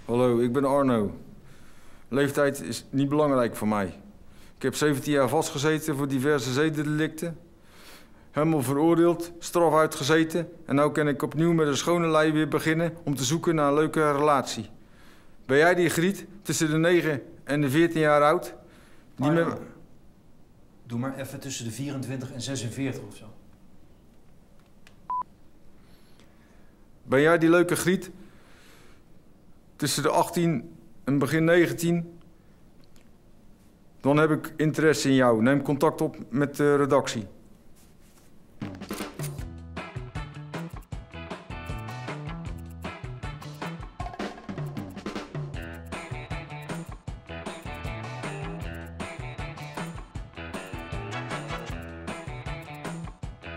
Hallo, ik ben Arno. Leeftijd is niet belangrijk voor mij. Ik heb 17 jaar vastgezeten voor diverse zedendelicten. Helemaal veroordeeld, straf uitgezeten. En nu kan ik opnieuw met een schone lei weer beginnen om te zoeken naar een leuke relatie. Ben jij die Griet tussen de 9 en de 14 jaar oud? Die Arno, doe maar even tussen de 24 en 46 of zo. Ben jij die leuke Griet tussen de 18 en begin 19? Dan heb ik interesse in jou. Neem contact op met de redactie.